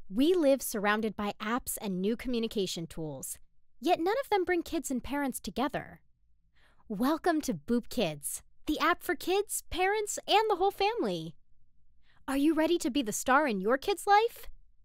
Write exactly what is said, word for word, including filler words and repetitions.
We live surrounded by apps and new communication tools, yet none of them bring kids and parents together. Welcome to Boop Kids, the app for kids, parents, and the whole family. Are you ready to be the star in your kid's life?